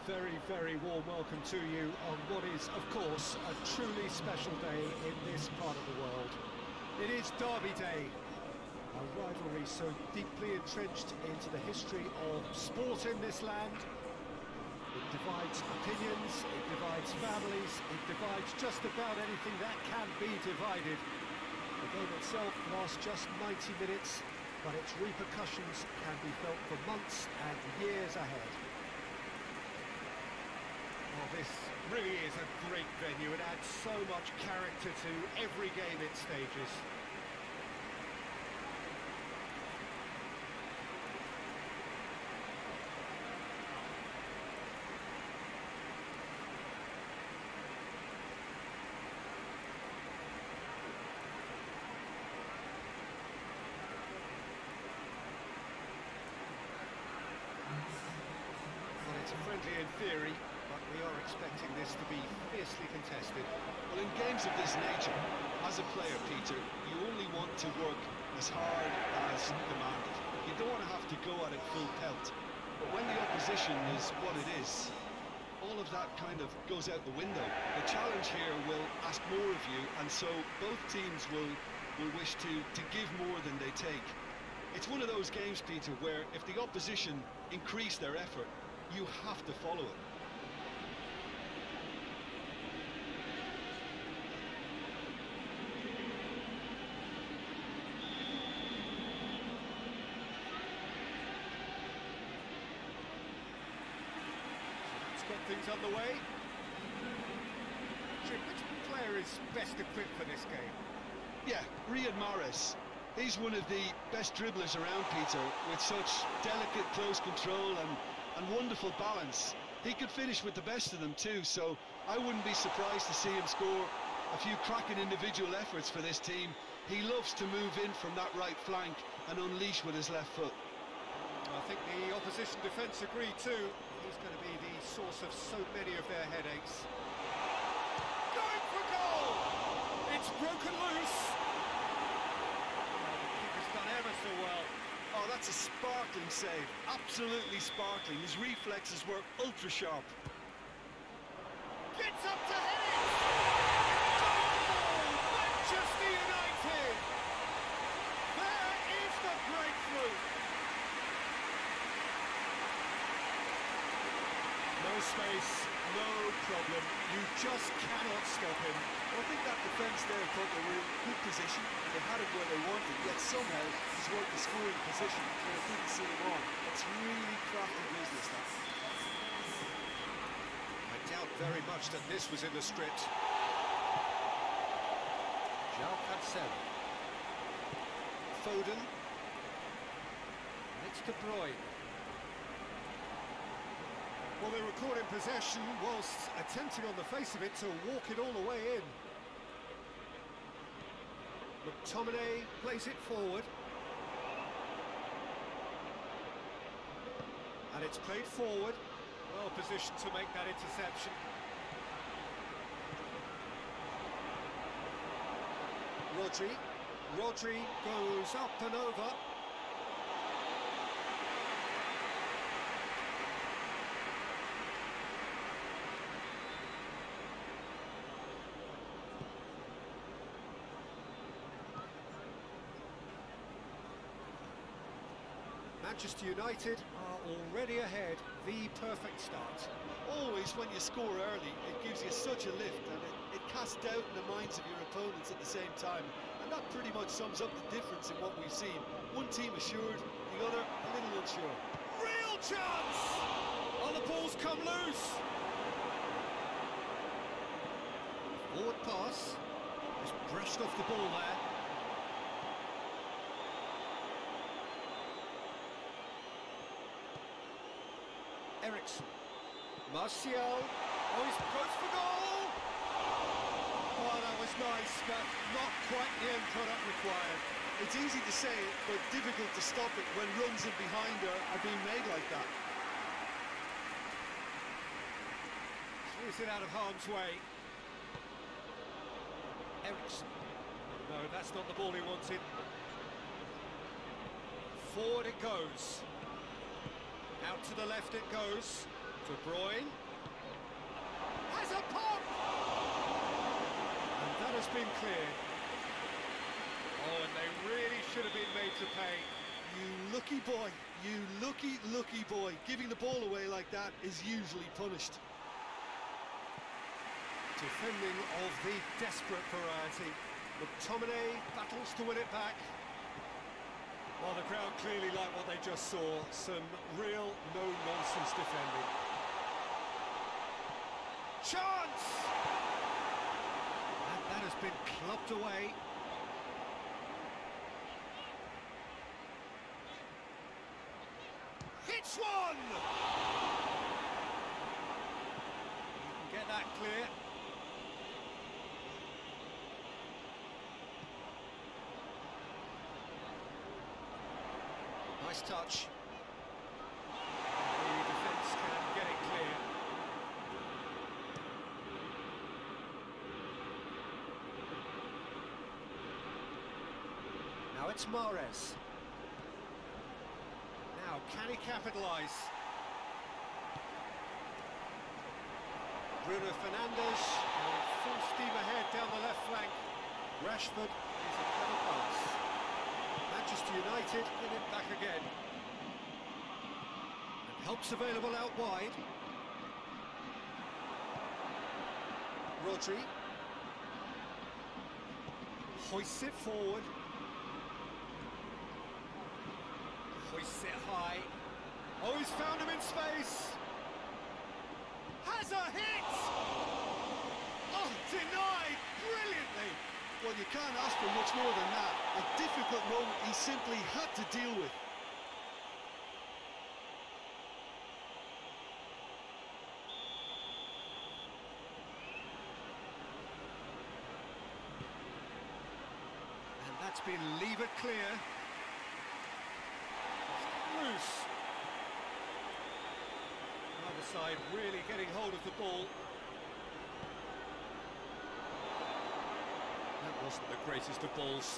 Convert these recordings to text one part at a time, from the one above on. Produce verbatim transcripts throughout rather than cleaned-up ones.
very, very warm welcome to you on what is, of course, a truly special day in this part of the world. It is Derby Day, a rivalry so deeply entrenched into the history of sport in this land. It divides opinions, it divides families, it divides just about anything that can be divided. The game itself lasts just ninety minutes, but its repercussions can be felt for months and years ahead. Well, this really is a great venue. It adds so much character to every game it stages. Well, it's a friendly in theory, but we are expecting this to be fiercely contested. Well, in games of this nature, as a player, Peter, you only want to work as hard as demanded. You don't want to have to go at it full pelt. But when the opposition is what it is, all of that kind of goes out the window. The challenge here will ask more of you, and so both teams will, will wish to, to give more than they take. It's one of those games, Peter, where if the opposition increase their effort, you have to follow it. Let's get things underway. Jim, which player is best equipped for this game? Yeah, Riyad Mahrez. He's one of the best dribblers around, Peter, with such delicate close control and, and wonderful balance. He could finish with the best of them too, so I wouldn't be surprised to see him score a few cracking individual efforts for this team. He loves to move in from that right flank and unleash with his left foot. I think the opposition defence agreed too. He's going to be the source of so many of their headaches. Going for goal! It's broken loose! Done ever so well. Oh, that's a sparkling save. Absolutely sparkling. His reflexes were ultra sharp. Gets up to head it! Goal! Manchester United! There is the breakthrough! No space, no problem. You just cannot stop him. Well, I think that defence there thought they were in good position. They had him where they wanted, yet somehow he's worked the scoring position and they couldn't see him on. It's really crafty business, that. I doubt very much that this was in the script. João Cancelo. Foden. And it's De Bruyne. Well, they were caught in possession whilst attempting on the face of it to walk it all the way in. McTominay plays it forward. And it's played forward. Well positioned to make that interception. Rodri. Rodri goes up and over. Manchester United are already ahead, the perfect start. Always when you score early, it gives you such a lift and it, it casts doubt in the minds of your opponents at the same time. And that pretty much sums up the difference in what we've seen. One team assured, the other a little unsure. Real chance! Oh, the ball's come loose! Forward pass. Just brushed off the ball there. Eriksen. Martial. Oh, he goes for goal! Oh, that was nice, but not quite the end product required. It's easy to say it, but difficult to stop it when runs in behind are, are being made like that. Clears it out of harm's way. Eriksen. No, that's not the ball he wanted. Forward it goes. Out to the left it goes. De Bruyne. Has a pop! And that has been cleared. Oh, and they really should have been made to pay. You lucky boy, you lucky, lucky boy. Giving the ball away like that is usually punished. Defending of the desperate variety. McTominay battles to win it back. Well, the crowd clearly like what they just saw. Some real no-nonsense defending. Chance! And that has been clubbed away. Hits one! You can get that clear. Nice touch. The defence can get it clear. Now it's Mahrez. Now, can he capitalise? Bruno Fernandes, and full steam ahead down the left flank. Rashford is a clever pass. Manchester United get it back again. And help's available out wide. Rodri. Hoists it forward. Hoists it high. Oh, he's found him in space. Has a hit! Oh, denied brilliantly. Well, you can't ask for much more than that. A difficult moment he simply had to deal with. And that's been levered clear. Loose. Either side really getting hold of the ball. That wasn't the greatest of balls.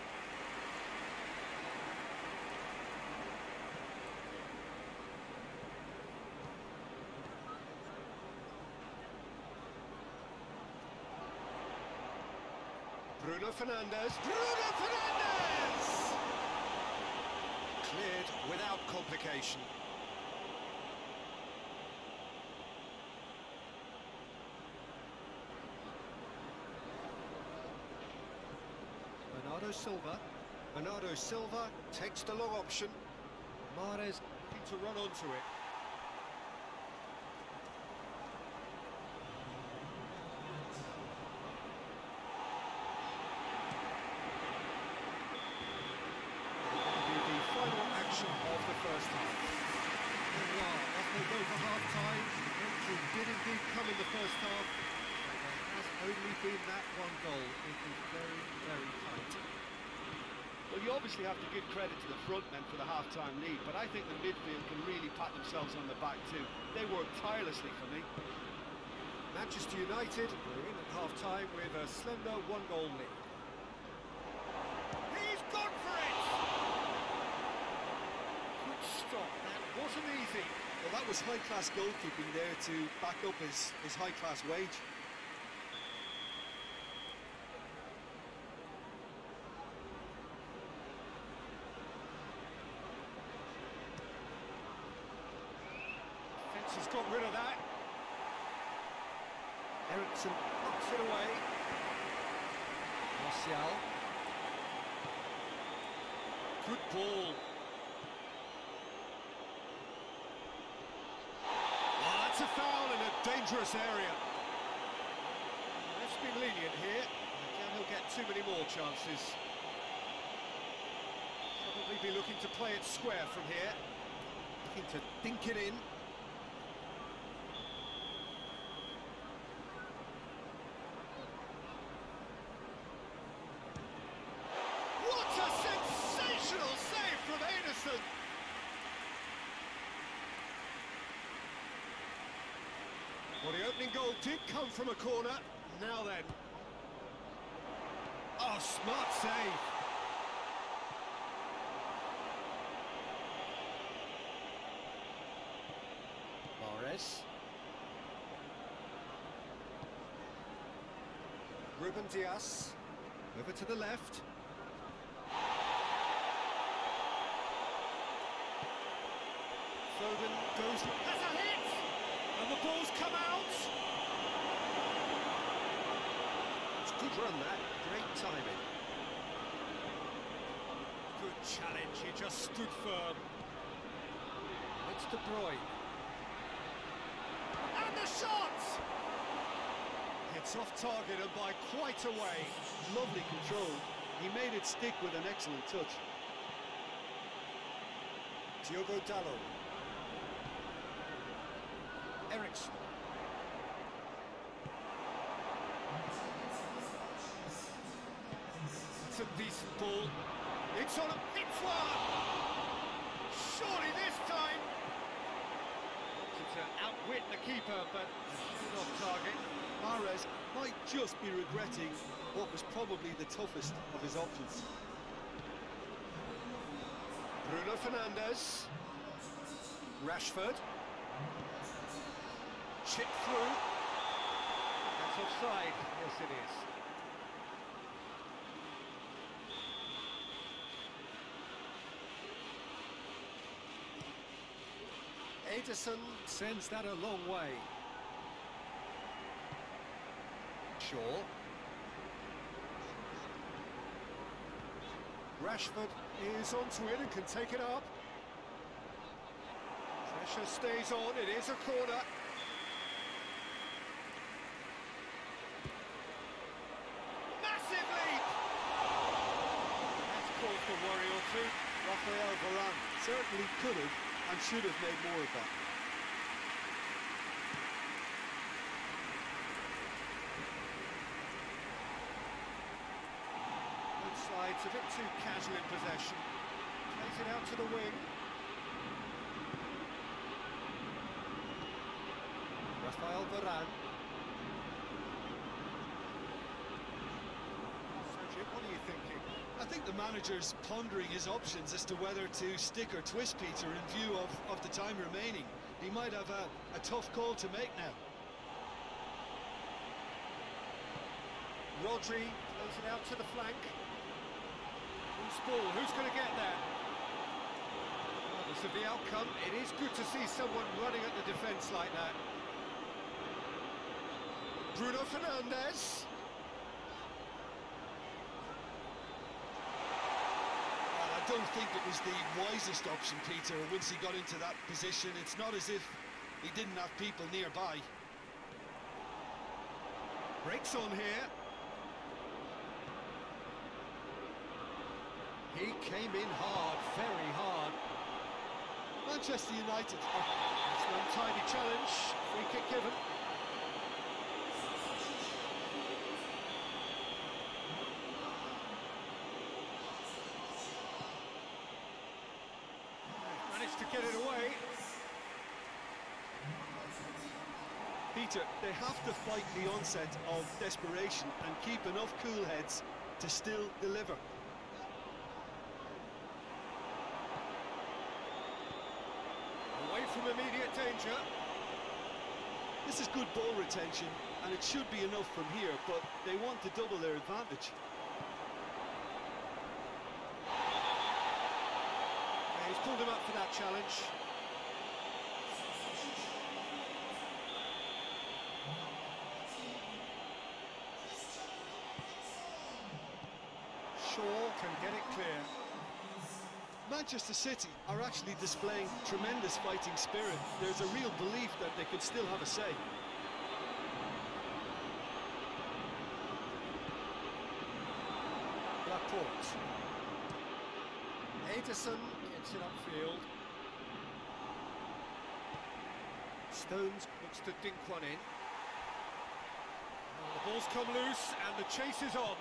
Bruno Fernandes. Bruno Fernandes! Cleared without complication. Bernardo Silva. Bernardo Silva takes the long option. Mahrez looking to run onto it. The final action of the first half. There we are, off they go for half-time. Entry did indeed come in the first half. There has only been that one goal. It is very, very tight. Well, you obviously have to give credit to the front men for the half-time lead, but I think the midfield can really pat themselves on the back too. They worked tirelessly for me. Manchester United were in at half-time with a slender one-goal lead. He's gone for it! Good stop, that wasn't easy. Well, that was high-class goalkeeping there to back up his, his high-class wage. Fence has got rid of that. Ericsson knocks it away. Martial. Good ball. Oh, that's a foul in a dangerous area. Let's be lenient here. Again, he'll get too many more chances. Probably be looking to play it square from here. Looking to dink it in. Well, the opening goal did come from a corner. Now then. Oh, smart save. Mahrez. Fernandes. Ruben Dias. Over to the left. Foden goes... Has a hit! And the ball's come out! It's a good run, that. Great timing. Good challenge, he just stood firm. It's De Bruyne. And the shot! It's off target and by quite a way. Lovely control. He made it stick with an excellent touch. Diogo Dalot. Ericsson. It's a decent ball. It's on a... It's one! Surely this time! To outwit the keeper, but shoot off target. Mahrez might just be regretting what was probably the toughest of his options. Bruno Fernandes. Rashford. Chip through. That's offside. Yes, it is. Ederson sends that a long way. Shaw. Rashford is onto it and can take it up. Pressure stays on, it is a corner. Massive leap! That's caused a worry or two. Rafael Varane certainly could have and should have made more of that. It's a bit too casual in possession. Plays it out to the wing. Rafael Varane. Sergio, what are you thinking? I think the manager's pondering his options as to whether to stick or twist Peter in view of, of the time remaining. He might have a, a tough call to make now. Rodri plays it out to the flank. Who's ball? Who's going to get there? Regardless of the outcome, it is good to see someone running at the defence like that. Bruno Fernandes. Well, I don't think it was the wisest option, Peter, once he got into that position. It's not as if he didn't have people nearby. Breaks on here. He came in hard, very hard. Manchester United. It's an untidy challenge. Free kick given. Managed to get it away. Peter, they have to fight the onset of desperation and keep enough cool heads to still deliver. From immediate danger. This is good ball retention, and it should be enough from here, but they want to double their advantage. Yeah, he's pulled him up for that challenge. Shaw can get it clear. Manchester City are actually displaying tremendous fighting spirit. There's a real belief that they could still have a say. Laporte. Ederson gets it upfield. Stones looks to dink one in. Oh, the ball's come loose and the chase is on.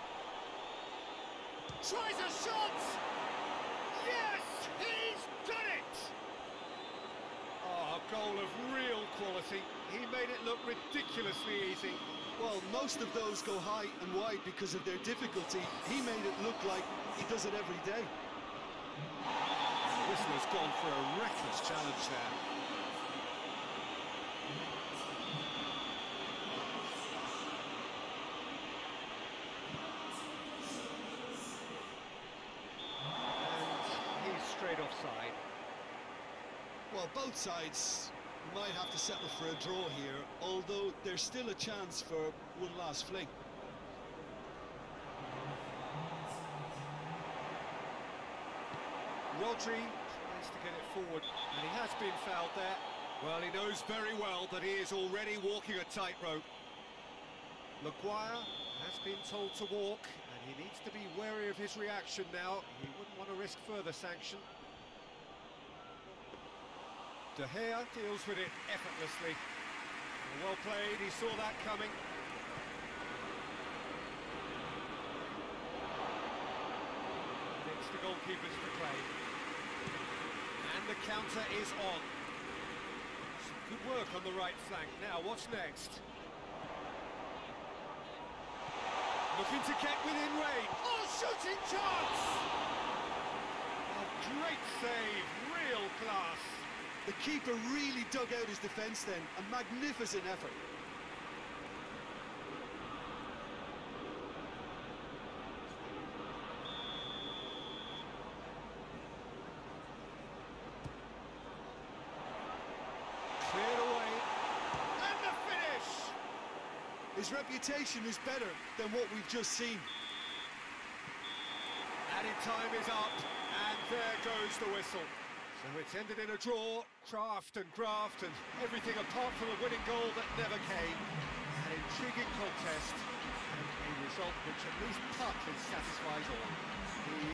Tries a shot! Yes! He's done it! Oh, a goal of real quality. He made it look ridiculously easy. Well, most of those go high and wide because of their difficulty. He made it look like he does it every day. Whistler's gone for a reckless challenge there. wide offside. Well, both sides might have to settle for a draw here, although there's still a chance for one last fling. Rodri tries to get it forward, and he has been fouled there. Well, he knows very well that he is already walking a tightrope. Maguire has been told to walk, and he needs to be wary of his reaction now. He wouldn't want to risk further sanction. De Gea deals with it effortlessly. Well played, he saw that coming. It's the goalkeepers to play. And the counter is on. Some good work on the right flank. Now, what's next? Looking to get within range. Oh, shooting chance! A great save, real class. The keeper really dug out his defence then. A magnificent effort. Cleared away. And the finish! His reputation is better than what we've just seen. Added time is up, and there goes the whistle. So it's ended in a draw, craft and graft and everything apart from a winning goal that never came. An intriguing contest and a result which at least partly satisfies all. The